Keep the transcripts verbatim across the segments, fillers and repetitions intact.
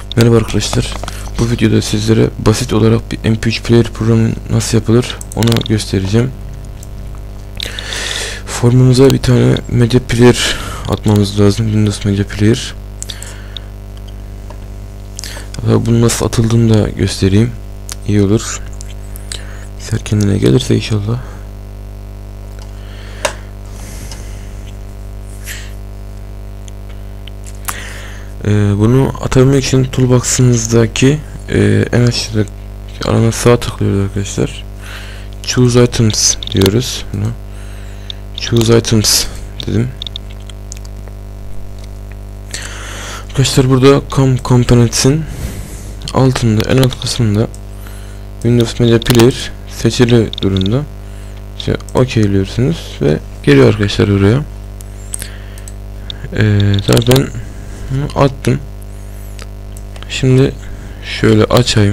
Merhaba arkadaşlar. Bu videoda sizlere basit olarak bir M P üç player programı nasıl yapılır onu göstereceğim. Formumuza bir tane media player atmamız lazım. Windows Media Player. Hatta bunun nasıl atıldığını da göstereyim. İyi olur. Ser kendine gelirse inşallah. Ee, bunu atabilmek için toolbox'ınızdaki e, en aşağıda alana sağ tıklıyoruz arkadaşlar. Choose items diyoruz. Bunu. Choose items dedim. Arkadaşlar burada com components'in altında, en alt kısmında Windows Media Player seçili durumda. İşte okeyliyorsunuz ve geliyor arkadaşlar buraya. Ee, daha ben attım. Şimdi şöyle açayım.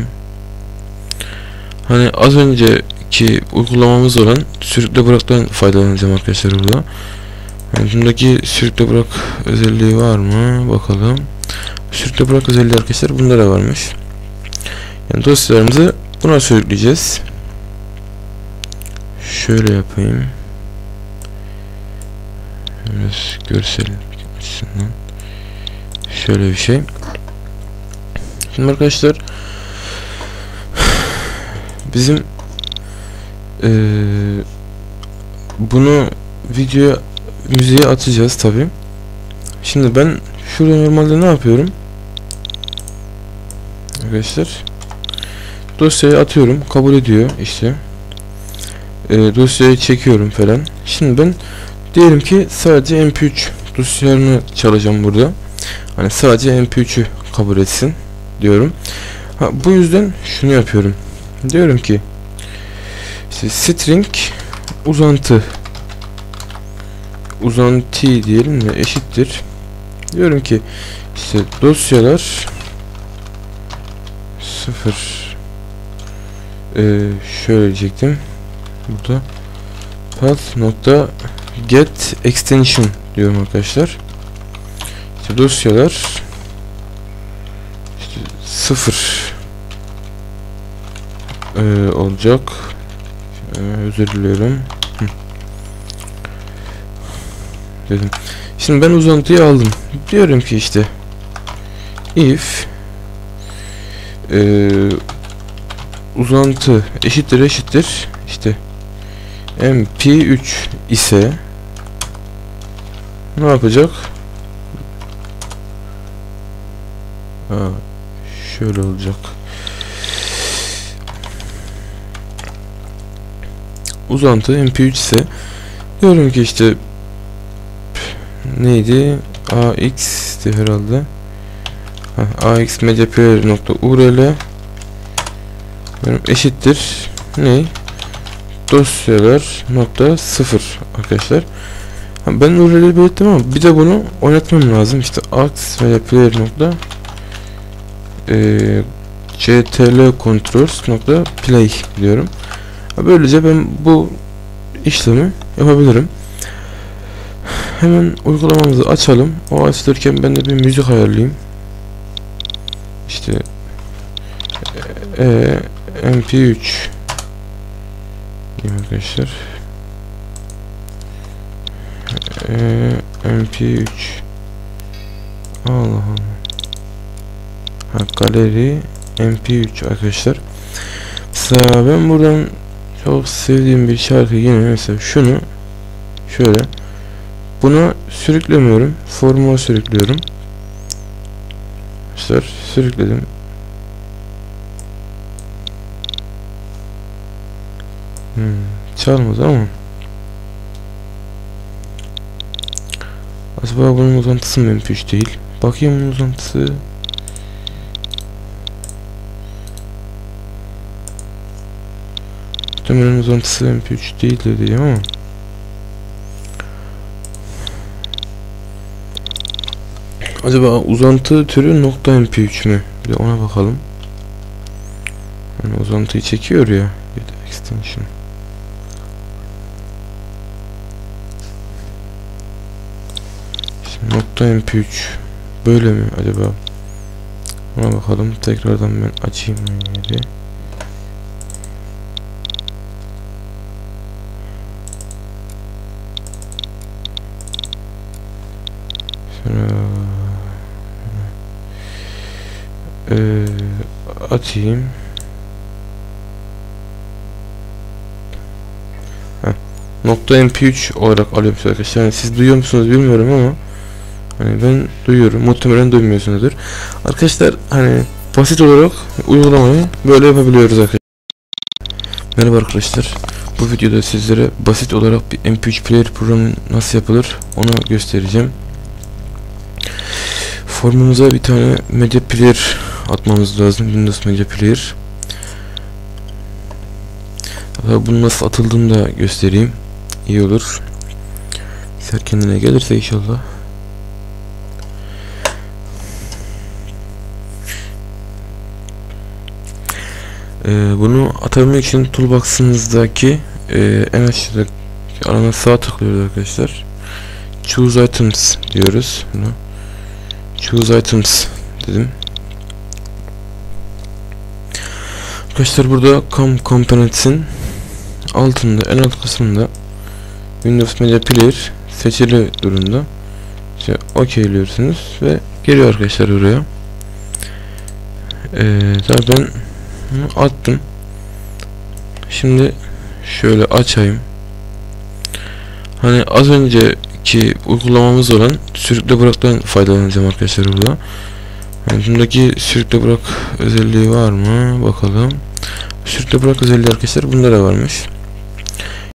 Hani az önceki uygulamamız olan sürükle bıraktan faydalanacağım arkadaşlar burada. Yani bundaki sürükle bırak özelliği var mı? Bakalım. Sürükle bırak özelliği arkadaşlar bunda da varmış. Yani dosyalarımızı buna sürükleyeceğiz. Şöyle yapayım. Biraz görsel açısından. Şöyle bir şey. Şimdi arkadaşlar bizim ee, bunu video müziğe atacağız tabi. Şimdi ben şurada normalde ne yapıyorum arkadaşlar, dosyayı atıyorum, kabul ediyor işte, e, dosyayı çekiyorum falan. Şimdi ben diyelim ki sadece M P üç dosyalarını çalacağım burada. Hani sadece M P üç'ü kabul etsin diyorum. Ha, bu yüzden şunu yapıyorum. Diyorum ki işte string uzantı uzantı diyelim ve eşittir. Diyorum ki işte dosyalar sıfır, ee, şöyle diyecektim burada, path nokta get extension diyorum arkadaşlar. İşte dosyalar işte sıfır ee, olacak. Ee, özür diliyorum. Hı. Dedim. Şimdi ben uzantıyı aldım. Diyorum ki işte if ee, uzantı eşittir eşittir işte M P üç ise ne yapacak? Ha, şöyle olacak. Uzantı M P üç ise diyorum ki işte neydi? A X'ti herhalde. Ha, ax media player nokta U R L eşittir ne? Dosyalar nokta sıfır arkadaşlar. Ha, ben U R L'yi belirttim ama bir de bunu oynatmam lazım. İşte ax media player nokta e, ctl controls nokta play diyorum. Ha, böylece ben bu işlemi yapabilirim. Hemen uygulamamızı açalım. O açılırken ben de bir müzik ayarlayayım. İşte e, M P üç diyeyim arkadaşlar. E, M P üç Allah Allah. Ha, galeri M P üç arkadaşlar. Mesela ben buradan çok sevdiğim bir şarkı, yine mesela şunu şöyle buna sürüklemiyorum, formuma sürüklüyorum. İşte sürükledim. Hmm, çalmadı ama acaba bunun uzantısı mı M P üç değil? Bakayım bunun uzantısı. Muhtemelen uzantısı M P üç değil diyeyim ama acaba uzantı türü nokta M P üç mü? Bir de ona bakalım. Yani uzantıyı çekiyor ya. Extension. Şimdi nokta M P üç böyle mi acaba? Buna bakalım. Tekrardan ben açayım yeri. Şunu ee, atayım. Heh. Nokta M P üç olarak alıyorum arkadaşlar. Yani siz duyuyor musunuz bilmiyorum ama hani ben duyuyorum. Muhtemelen duymuyorsunuzdur. Arkadaşlar hani basit olarak uygulamayı böyle yapabiliyoruz arkadaşlar. Merhaba arkadaşlar. Bu videoda sizlere basit olarak bir M P üç player programı nasıl yapılır onu göstereceğim. Formumuza bir tane media player atmamız lazım. Windows Media Player. Bunun nasıl atıldığını da göstereyim. İyi olur. Ser kendine gelirse inşallah. Ee, bunu atabilmek için toolbox'ınızdaki e, en aşağıdaki alana sağ tıklıyoruz arkadaşlar. Choose items diyoruz. Bunu choose items dedim. Arkadaşlar burada com components'in altında en alt kısmında Windows Media Player seçili durumda. İşte okeyliyorsunuz ve geliyor arkadaşlar buraya. Ee, tabii ben attım. Şimdi şöyle açayım. Hani az önceki uygulamamız olan sürükle bıraktan faydalanacağım arkadaşlar burada. Yani bundaki sürükle bırak özelliği var mı? Bakalım. Sürükle bırak özelliği arkadaşlar bunda da varmış.